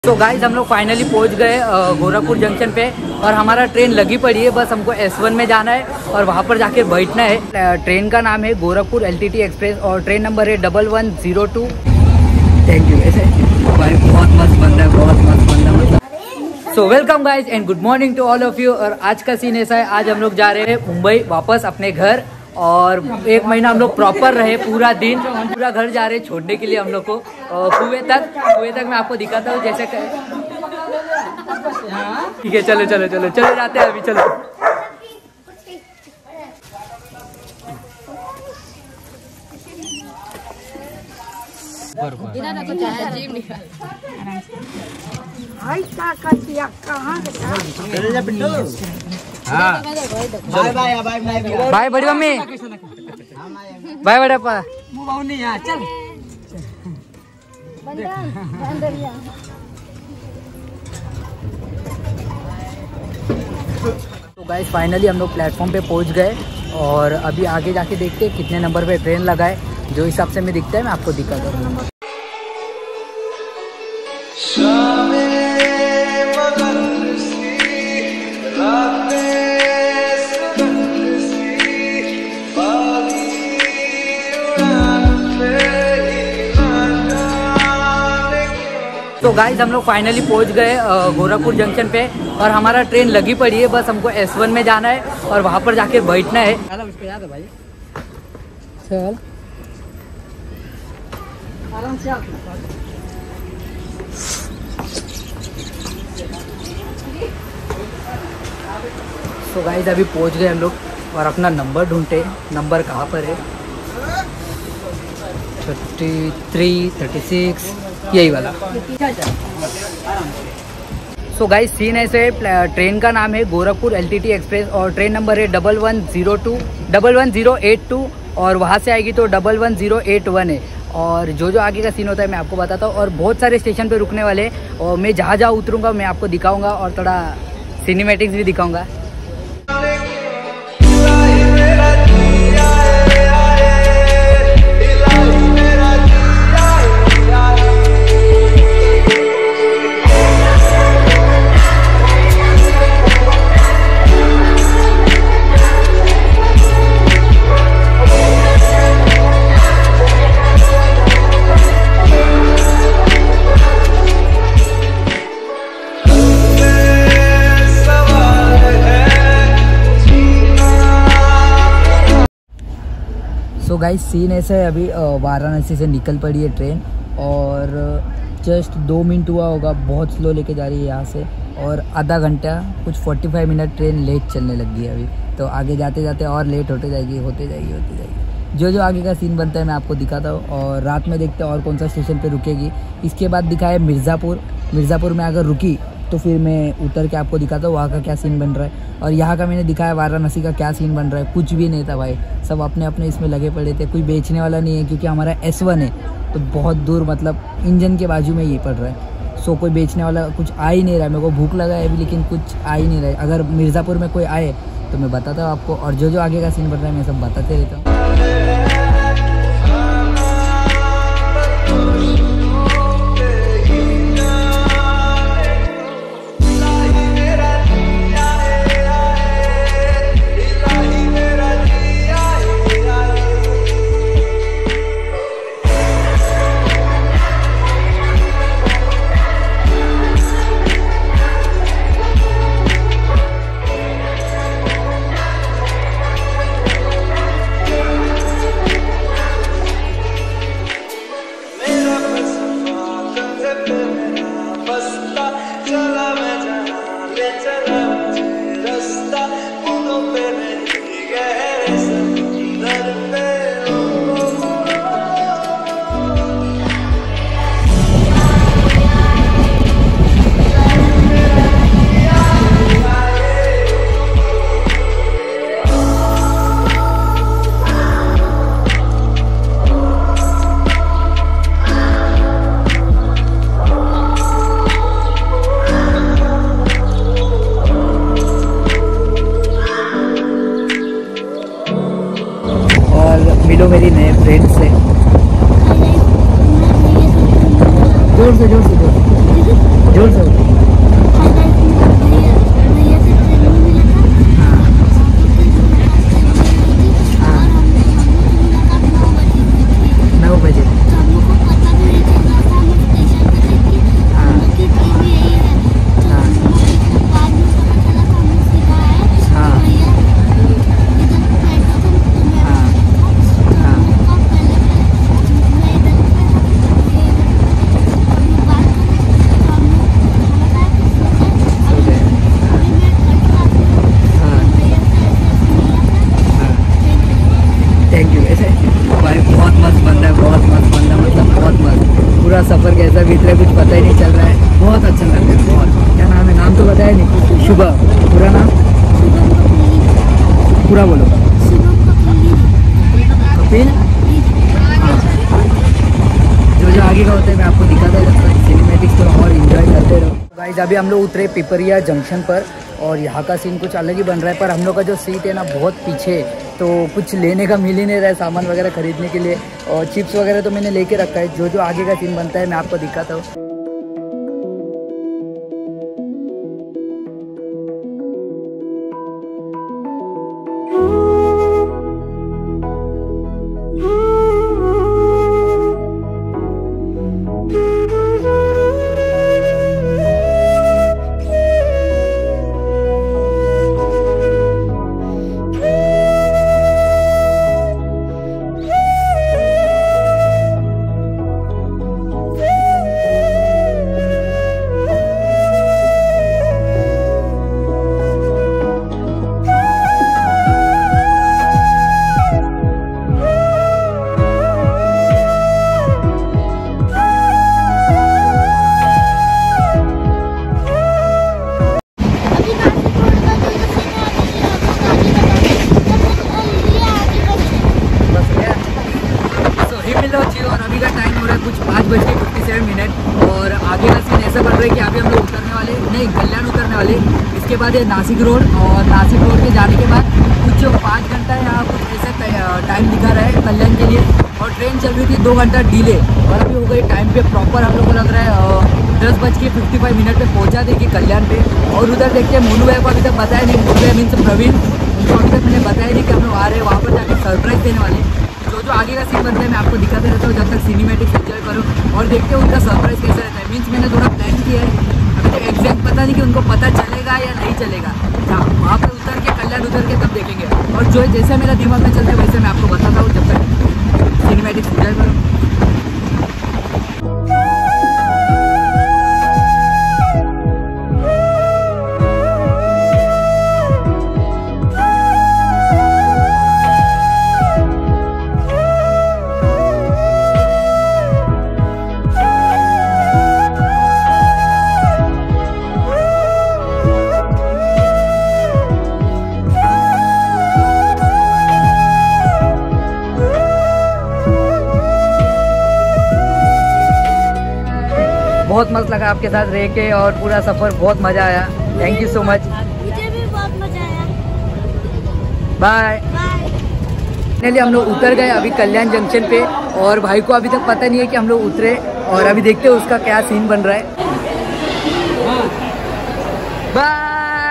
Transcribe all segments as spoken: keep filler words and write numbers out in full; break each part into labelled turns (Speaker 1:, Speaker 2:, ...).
Speaker 1: तो गाइज हम लोग फाइनली पहुंच गए गोरखपुर जंक्शन पे और हमारा ट्रेन लगी पड़ी है। बस हमको एस वन में जाना है और वहां पर जाके बैठना है। ट्रेन का नाम है Gorakhpur L T T express और ट्रेन नंबर है double one zero two. Thank you. ऐसे भाई बहुत मस्त बंदा है, बहुत मस्त बंदा मतलब। So welcome guys and good morning to all of you. और आज का सीन ऐसा है, आज हम लोग जा रहे हैं मुंबई वापस अपने घर और एक महीना हम लोग प्रॉपर रहे, पूरा दिन पूरा घर जा रहे हैं छोड़ने के लिए हम लोग को कुएं तक। कुएं तक मैं आपको दिखाता हूँ जैसे। ठीक है, चलो चलो चलो चलो जाते हैं अभी, चलो। बाय बड़ी मम्मी, बाय बड़े पा चल। तो गाइस फाइनली हम लोग प्लेटफॉर्म पे पहुंच गए और अभी आगे जाके देखते हैं कितने नंबर पे ट्रेन लगा है। जो हिसाब से मैं दिखता है मैं आपको दिखा दूँ। तो गाइज हम लोग फाइनली पहुंच गए गोरखपुर जंक्शन पे और हमारा ट्रेन लगी पड़ी है। बस हमको एस वन में जाना है और वहां पर जाके बैठना है। उसको याद है भाई, चल आराम से। तो गाइज अभी पहुंच गए हम लोग और अपना नंबर ढूंढते हैं। नंबर कहाँ पर है? थर्टी थ्री थर्टी सिक्स, यही वाला। सो गाइस सीन ऐसे है, ट्रेन का नाम है Gorakhpur L T T express और ट्रेन नंबर है double one zero two double one zero eight two और वहाँ से आएगी तो double one zero eight one है। और जो जो आगे का सीन होता है मैं आपको बताता हूँ और बहुत सारे स्टेशन पे रुकने वाले हैं और मैं जहाँ जहाँ उतरूँगा मैं आपको दिखाऊँगा और थोड़ा सिनेमैटिक्स भी दिखाऊँगा। तो गाइस सीन ऐसा है, अभी वाराणसी से निकल पड़ी है ट्रेन और जस्ट दो मिनट हुआ होगा। बहुत स्लो लेके जा रही है यहाँ से और आधा घंटा कुछ पैंतालीस मिनट ट्रेन लेट चलने लग गई है अभी। तो आगे जाते जाते और लेट होते जाएगी होते जाएगी होते जाएगी। जो जो आगे का सीन बनता है मैं आपको दिखाता हूँ और रात में देखते हैं और कौन सा स्टेशन पे रुकेगी। इसके बाद दिखाए मिर्ज़ापुर। मिर्ज़ापुर में अगर रुकी तो फिर मैं उतर के आपको दिखाता हूँ वहाँ का क्या सीन बन रहा है। और यहाँ का मैंने दिखाया वाराणसी का क्या सीन बन रहा है। कुछ भी नहीं था भाई, सब अपने अपने इसमें लगे पड़े थे। कोई बेचने वाला नहीं है क्योंकि हमारा एस वन है तो बहुत दूर, मतलब इंजन के बाजू में ये पड़ रहा है। सो कोई बेचने वाला कुछ आ ही नहीं रहा है। मेरे को भूख लगा है अभी लेकिन कुछ आ ही नहीं रहा है। अगर मिर्ज़ापुर में कोई आए तो मैं बताता हूँ आपको और जो जो आगे का सीन बन रहा है मैं सब बताते रहता हूँ। मिलो मेरी नए फ्रेंड से। जोर से जोर से जोर है नहीं। शुभम, पूरा नाम पूरा बोलो। कपिल। हाँ, जो जो आगे का होता है मैं आपको दिखाता रहता हूँ, सिनेमैटिक्स थोड़ा और एंजॉय करते रहो। गाइस अभी हम लोग उतरे पिपरिया जंक्शन पर और यहाँ का सीन कुछ अलग ही बन रहा है, पर हम लोग का जो सीट है ना बहुत पीछे, तो कुछ लेने का मिल ही नहीं रहा है सामान वगैरह खरीदने के लिए। और चिप्स वगैरह तो मैंने लेके रखा है, जो जो आगे का सीन बनता है मैं आपको दिखाता हूँ। और अभी का टाइम हो रहा है कुछ पाँच बज के फिफ्टी सेवन मिनट और आगे का सीन ऐसा बन रहा है कि अभी हम लोग उतरने वाले नहीं कल्याण उतरने वाले। इसके बाद ये नासिक रोड और नासिक रोड के जाने के बाद कुछ पाँच घंटा यहाँ कुछ ऐसा टाइम दिखा रहा है कल्याण के लिए। और ट्रेन चल रही थी दो घंटा डिले और अभी हो गई टाइम पे प्रॉपर हम लोग को लग रहा है दस बज के फिफ्टी फाइव मिनट पे पहुँचा देगी कल्याण पे। और उधर देखते हैं मोनू भाई को अभी तक बताया नहीं, मोनू भाई मीन्स प्रवीण, उनको अभी तक मैंने बताया नहीं कि हम लोग आ रहे हैं, वहाँ पर जाके सरप्राइज देने वाले। जो जो आगे का सीन बनता है मैं आपको दिखाते रहता हूँ, जब तक सिनेमैटिक्स एंजॉय करो और देखते हैं उनका सरप्राइज कैसा रहता है। मीन्स मैंने थोड़ा प्लान किया है, अभी तक एग्जैक्ट पता नहीं कि उनको पता चलेगा या नहीं चलेगा। हाँ, वहाँ पर उतर के कल्याण उतर के तब देखेंगे। और जो जैसा मेरा दिमाग में चलता है वैसे मैं आपको बताता हूँ, जब तक सिनेमैटिक्स एंजॉय करो। बहुत मस्त लगा आपके साथ रह के और पूरा सफर बहुत मजा आया। Thank you so much.
Speaker 2: मुझे भी बहुत मजा आया।
Speaker 1: बाय। फाइनली हम लोग उतर गए अभी कल्याण जंक्शन पे और भाई को अभी तक पता नहीं है कि हम लोग उतरे और अभी देखते हैं उसका क्या सीन बन रहा है। बाय।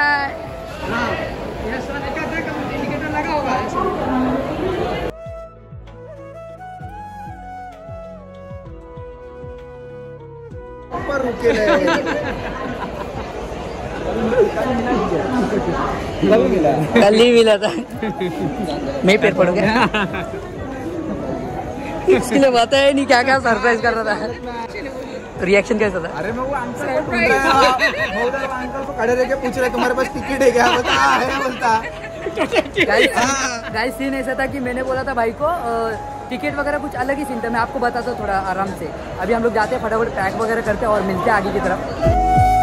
Speaker 1: कल ही मिला था। मैं पेड़ पड़ गया। इसके लिए बताया ही नहीं क्या क्या सरप्राइज कर रहा था। रिएक्शन कैसा था?
Speaker 3: अरे मैं वो अंकल को खड़े रह के पूछ रहे तुम्हारे पास टिकट है क्या? बता है बोलता।
Speaker 1: गाइस सीन ऐसा था कि मैंने बोला था भाई को टिकट वगैरह कुछ अलग ही सीन था, मैं आपको बताता हूँ थोड़ा आराम से। अभी हम लोग जाते हैं फटाफट पैक वगैरह करते हैं और मिलते हैं आगे की तरफ।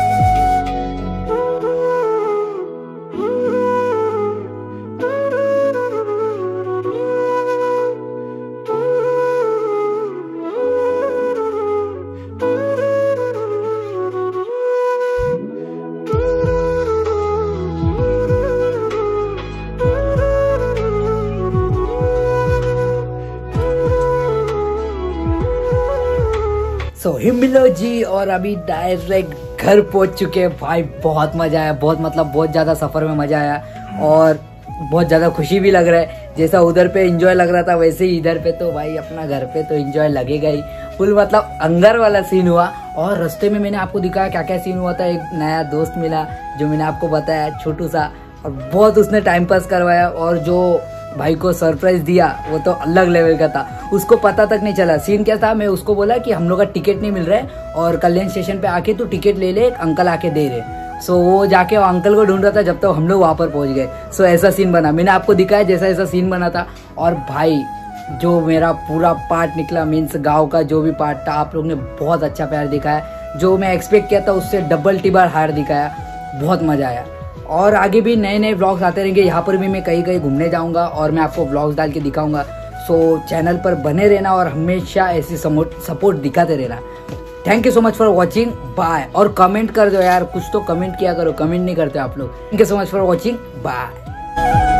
Speaker 1: सो हिमलो जी और अभी डायरेक्ट घर पहुंच चुके हैं भाई। बहुत मजा आया, बहुत मतलब बहुत ज़्यादा सफ़र में मजा आया और बहुत ज़्यादा खुशी भी लग रहा है। जैसा उधर पे एंजॉय लग रहा था वैसे ही इधर पे तो भाई अपना घर पे तो एंजॉय लगेगा ही। फुल मतलब अंदर वाला सीन हुआ और रास्ते में मैंने आपको दिखाया क्या क्या सीन हुआ था। एक नया दोस्त मिला जो मैंने आपको बताया, छोटू सा, और बहुत उसने टाइम पास करवाया। और जो भाई को सरप्राइज दिया वो तो अलग लेवल का था, उसको पता तक नहीं चला सीन क्या था। मैं उसको बोला कि हम लोग का टिकट नहीं मिल रहा है और कल्याण स्टेशन पे आके तू टिकट ले ले, एक अंकल आके दे रहे। सो वो जाके वो अंकल को ढूंढ रहा था जब तक तो हम लोग वहाँ पर पहुँच गए। सो ऐसा सीन बना, मैंने आपको दिखाया जैसा ऐसा सीन बना था। और भाई जो मेरा पूरा पार्ट निकला, मीन्स गाँव का जो भी पार्ट था, आप लोग ने बहुत अच्छा प्यार दिखाया। जो मैं एक्सपेक्ट किया था उससे डबल टिबल हार दिखाया। बहुत मज़ा आया। और आगे भी नए नए व्लॉग्स आते रहेंगे, यहाँ पर भी मैं कहीं कहीं घूमने जाऊँगा और मैं आपको व्लॉग्स डाल के दिखाऊँगा। सो चैनल पर बने रहना और हमेशा ऐसी सपोर्ट दिखाते रहना। Thank you so much for watching, bye. और कमेंट कर दो यार, कुछ तो कमेंट किया करो, कमेंट नहीं करते आप लोग। Thank you so much for watching, bye.